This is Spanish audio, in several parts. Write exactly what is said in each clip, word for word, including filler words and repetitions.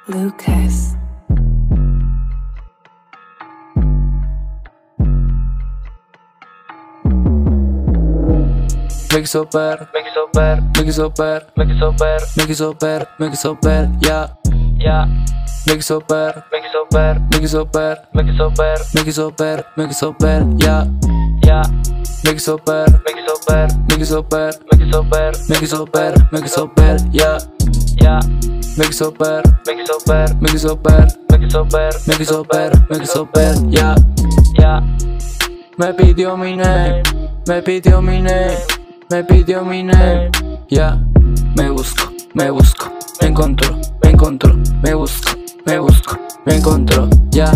Lucas. Me quiso ver, me quiso ver, me quiso ver, me quiso ver, me quiso ver, me quiso ver, ya, ya. Me quiso ver, me quiso ver, me quiso ver, me quiso ver, me quiso ver, me quiso ver, ya, ya. Me quiso ver, me quiso ver, me quiso ver, me quiso ver, me quiso ver, me quiso ver, ya, ya. Me quiso ver, me quiso ver, me quiso ver, me quiso ver, me quiso ver, me quiso ver, ya, ya. Me pidió mi name, me pidió mi name, me pidió mi name, ya. Me busco, me busco, me encontró, me encontró, me busco, me busco, me encontró, ya.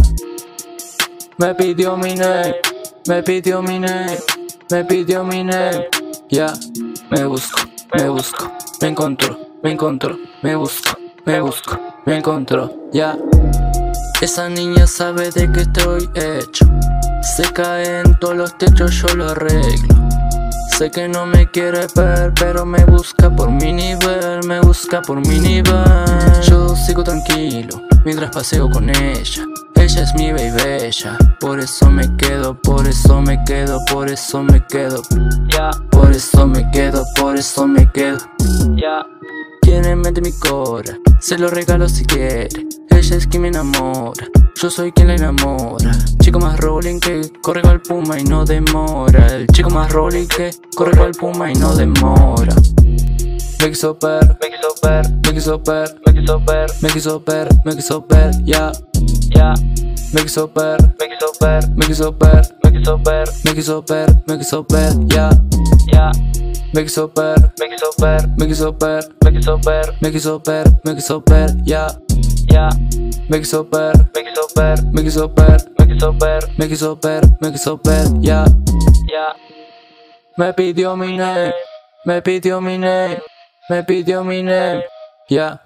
Me pidió mi name, me pidió mi name, me pidió mi name, ya. Me busco, me busco, me encontró, me encontró, me busco, me busco, me encontró, ya. Esa niña sabe de qué estoy hecho. Se cae en todos los techos, yo lo arreglo. Sé que no me quiere ver, pero me busca por mi nivel, me busca por mi nivel. Yo sigo tranquilo, mientras paseo con ella. Ella es mi bella, por eso me quedo, por eso me quedo, por eso me quedo. Ya, por eso me quedo, por eso me quedo. Ya. Quiere meter mi cora, se lo regalo si quiere. Ella es quien me enamora, yo soy quien la enamora. Chico más rolling que corre con el puma y no demora. El chico más rolling que corre con el puma y no demora. Me quiso ver, me quiso ver, me quiso ver, me quiso ver, me quiso ver, me quiso ver, ya, ya. Me quiso ver, me quiso ver, me quiso ver, me quiso ver, me quiso ver, me quiso ver, ya, ya. Me quiso ver, me quiso ver, me quiso ver, me quiso ver, me quiso ver, me quiso ver, ya, ya. Me quiso ver, me quiso ver, me quiso ver, me quiso ver, me quiso ver, me quiso ver, ya, ya. Me pidió mi name, me pidió mi name, me pidió mi name, ya.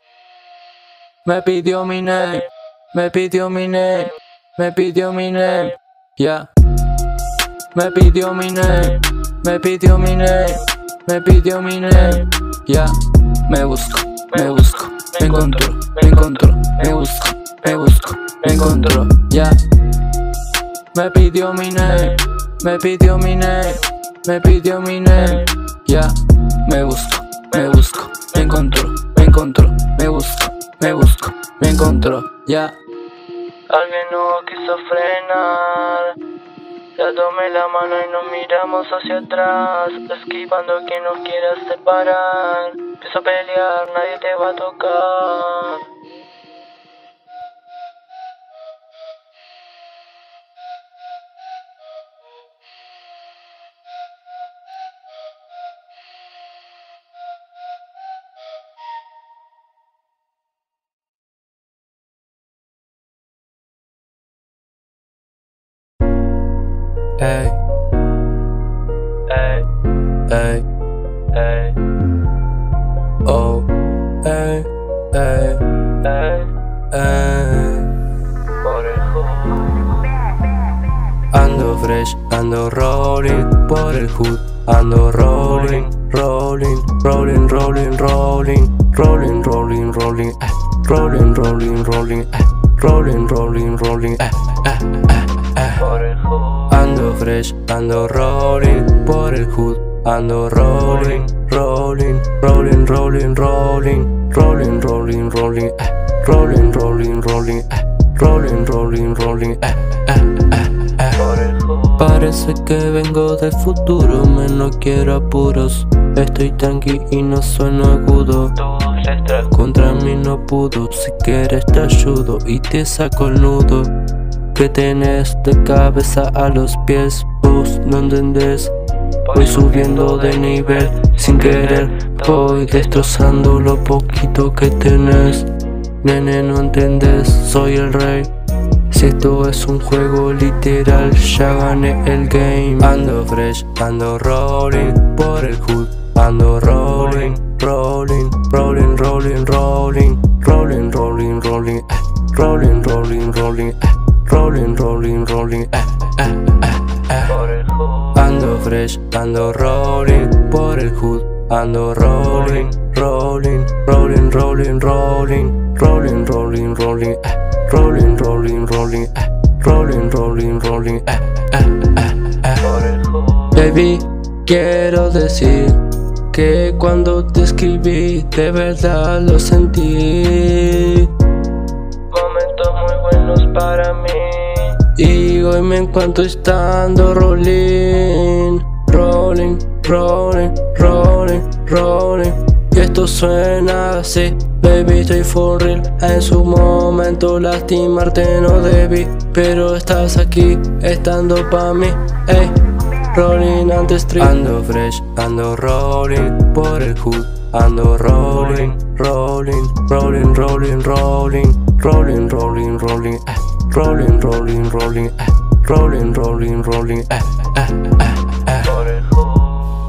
Me pidió mi name, me pidió mi name, me pidió mi name, ya. Me pidió mi name, me pidió mi name, me pidió mi name, ya. Me busco, me busco, me encontró, me encontró, me busco, me busco, me encontró, ya. Me pidió mi name, me pidió mi name, me pidió mi name, ya. Me busco, me busco, me encontró, me encontró, me busco, me busco, me encontró, ya. Alguien no quiso frenar. Ya tomé la mano y nos miramos hacia atrás, esquivando a quien nos quiera separar. Empiezo a pelear, nadie te va a tocar. Ey, ey, ey, ey, oh, ey, ey, ey, ey. Por el hood. Ando fresh, ando rolling, por el hood. Ando rolling, rolling, rolling, rolling, rolling, rolling, rolling, rolling, eh. Rolling, rolling, rolling, eh. Rolling, rolling, rolling, eh, eh, eh, eh. Por el hood. Ando fresh, ando rolling, por el hood. Ando rolling, rolling, rolling, rolling, rolling, rolling, rolling, rolling, eh. Rolling, rolling, rolling, eh. Rolling, rolling, rolling, eh, eh, eh, eh. Por el hood. Parece que vengo del futuro, me no quiero apuros. Estoy tranqui y no sueno agudo. Contra mí no pudo, si quieres te ayudo y te saco el nudo que tenés de cabeza a los pies. Vos no entendés, voy subiendo de nivel sin querer. Voy destrozando lo poquito que tenés. Nene, no entendés, soy el rey. Si esto es un juego literal, ya gané el game. Ando fresh, ando rolling, por el hood. Ando rolling, rolling, rolling, rolling, rolling, rolling, rolling, rolling, eh. Rolling, rolling, rolling, eh. Rolling, rolling, rolling, eh, eh, eh, eh. Ando fresh, ando rolling, por el hood. Ando rolling, rolling, rolling, rolling, rolling, rolling, rolling, rolling, eh, rolling, rolling, rolling, eh, rolling, rolling, rolling, eh, eh, eh, eh. Baby, quiero decir que cuando te escribí de verdad lo sentí. Momentos muy buenos para mí. Y hoy me encuentro estando rolling, rolling, rolling, rolling, rolling. Y esto suena así, baby, estoy for real. En su momento lastimarte no debí, pero estás aquí, estando pa' mí, ey. Rolling on the street, ando fresh, ando rolling por el hood, ando rolling, rolling, rolling, rolling, rolling, rolling, rolling, rolling, eh, rolling, rolling, rolling, eh, rolling, rolling, rolling, eh, eh, eh, eh. Por el hood.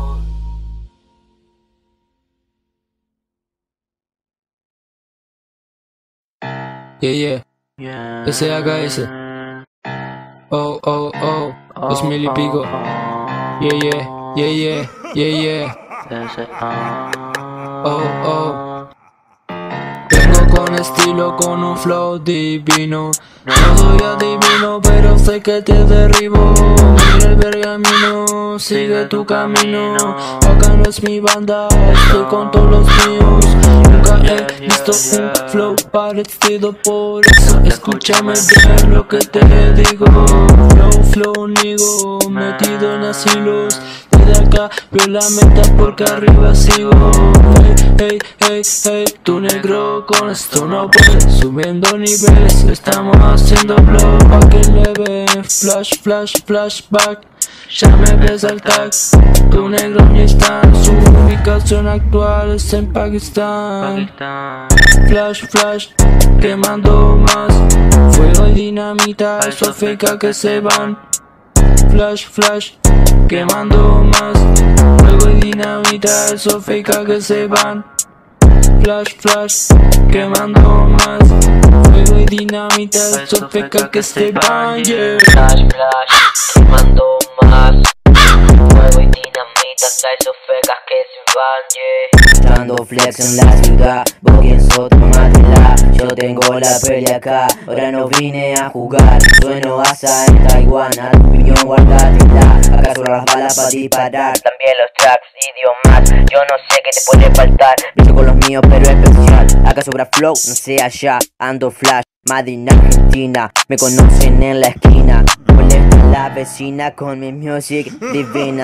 Yeah, yeah, S H S. Oh, oh, oh, dos mil y pico. Yeah, yeah, yeah, yeah, yeah, yeah. Oh, oh. Vengo con estilo, con un flow divino. No soy adivino, pero sé que te derribo. Mira el pergamino, sigue tu camino. Acá no es mi banda, estoy con todos los míos. Nunca he visto un flow parecido, por eso escúchame bien lo que te digo. Flow, flow, nigo, metido en asilos. Desde acá veo la meta porque arriba sigo. Hey, hey, hey, hey, tu negro con esto no puedes. Subiendo niveles, estamos haciendo blow. Pa' que le ve, flash, flash, flashback. Ya me ves al tag, tu negro ni está. Su ubicación actual es en Pakistán. Flash, flash, quemando más. Fuego y dinamita, eso feca que se van. Flash, flash, quemando más. Fuego y dinamita, eso feca que se van. Flash, flash, quemando más. Fuego y dinamita, eso feca que se van, yeah. Flash, flash, quemando más. Fuego y dinamita, esos fecas que se van, yeah. Dando flex en la ciudad, vos quién sos, tomátela. Yo tengo la pelea acá, ahora no vine a jugar. Sueno asa en Taiwán, a tu opinión guardatela. Acá sobran las balas para disparar, también los tracks, idiomas. Yo no sé qué te puede faltar, brillo con los míos pero especial. Acá sobra flow, no sé allá, ando flash. Made in Argentina, me conocen en la esquina. Molesto a la vecina con mi music divina.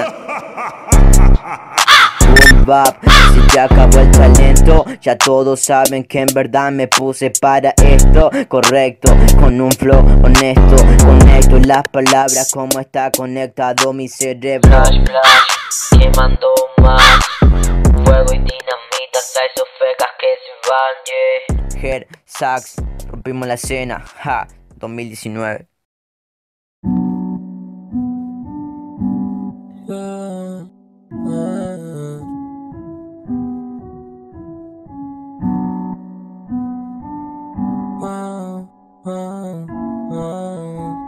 Boom bap, si ya acabó el talento, ya todos saben que en verdad me puse para esto. Correcto, con un flow honesto, conecto las palabras como está conectado mi cerebro. Flash, flash, quemando más. Fuego y dinamita, esos fecas que se van, yeah. Head, sax, rompimos la escena, ja, dos mil diecinueve. Uh, uh, uh, uh, uh.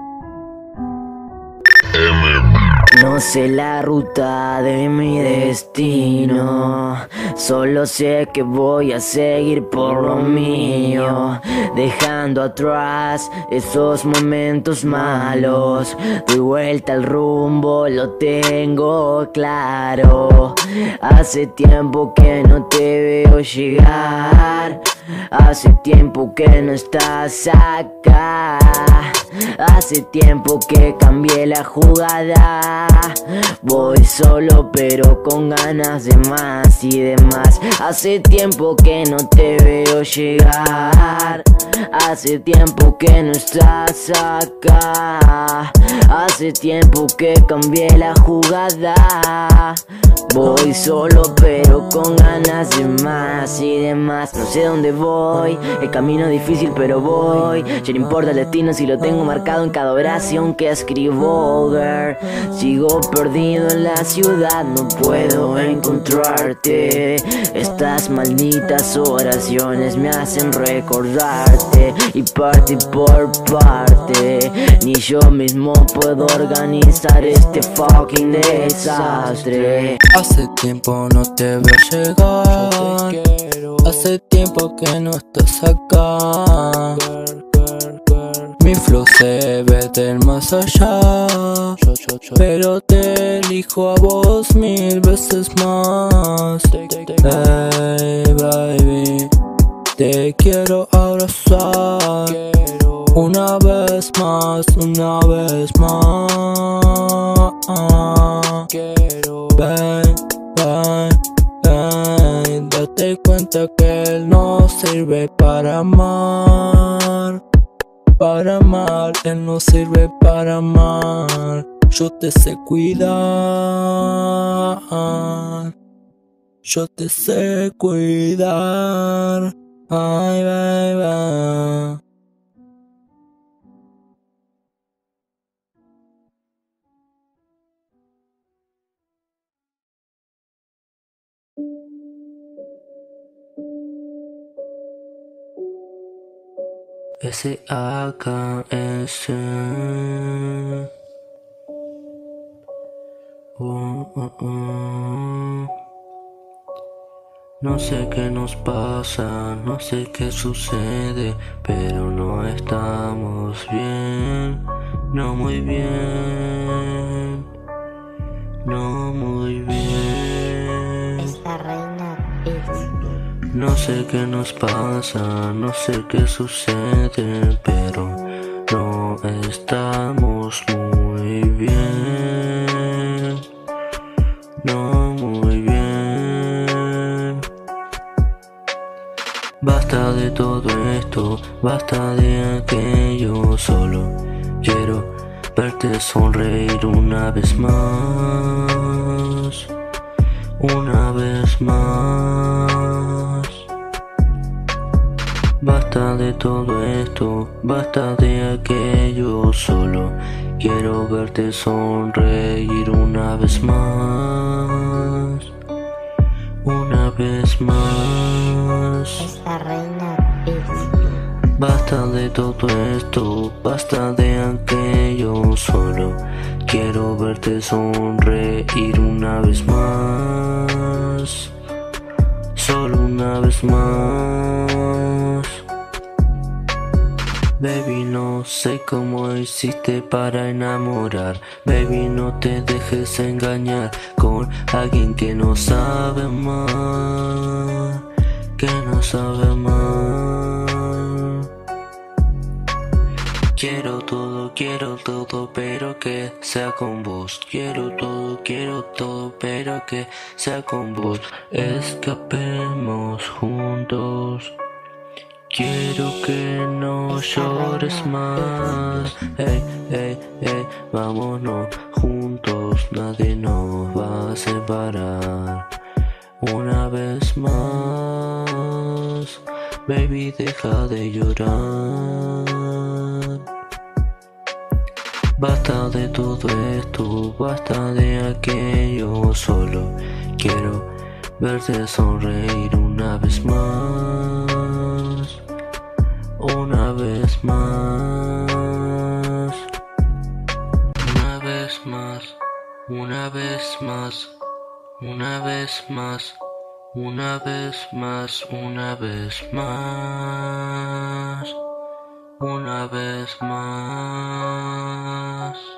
No sé la ruta de mi destino, solo sé que voy a seguir por lo mío, dejando atrás esos momentos malos. Doy vuelta al rumbo, lo tengo claro. Hace tiempo que no te veo llegar, hace tiempo que no estás acá. Hace tiempo que cambié la jugada. Voy solo pero con ganas de más y de más. Hace tiempo que no te veo llegar, hace tiempo que no estás acá. Hace tiempo que cambié la jugada. Voy solo pero con ganas de más y de más. No sé dónde voy, el camino es difícil pero voy. Ya no importa el destino si lo tengo marcado en cada oración que escribo, girl. Sigo perdido en la ciudad, no puedo encontrarte. Estas malditas oraciones me hacen recordarte. Y parte por parte, ni yo mismo puedo organizar este fucking desastre. Hace tiempo no te veo llegar, Hace tiempo que no estás acá. Mi flow se ve del más allá, pero te elijo a vos mil veces más. Hey baby, te quiero abrazar una vez más, una vez más. Ven, ven, ven, date cuenta que él no sirve para amar. Para amar, él no sirve para amar. Yo te sé cuidar, yo te sé cuidar. Ay, baby. S A K S. Uh, uh, uh. No sé qué nos pasa, no sé qué sucede, pero no estamos bien, no muy bien, no muy bien. Esta reina es. No sé qué nos pasa, no sé qué sucede, pero no estamos muy bien, no muy bien. Basta de todo esto, basta de aquello, solo quiero verte sonreír una vez más, una vez más. Basta de todo esto, basta de aquello, solo quiero verte sonreír una vez más, una vez más. Esta reina es. Basta de todo esto, basta de aquello, solo quiero verte sonreír una vez más, solo una vez más. Baby, no sé cómo hiciste para enamorar. Baby, no te dejes engañar con alguien que no sabe amar, que no sabe amar. Quiero todo, quiero todo, pero que sea con vos. Quiero todo, quiero todo, pero que sea con vos. Escapemos juntos. Quiero que no llores más. Ey, ey, ey, vámonos juntos, nadie nos va a separar. Una vez más, baby, deja de llorar. Basta de todo esto, basta de aquello, solo quiero verte sonreír una vez más, una vez más, una vez más, una vez más, una vez más, una vez más, una vez más, una vez más.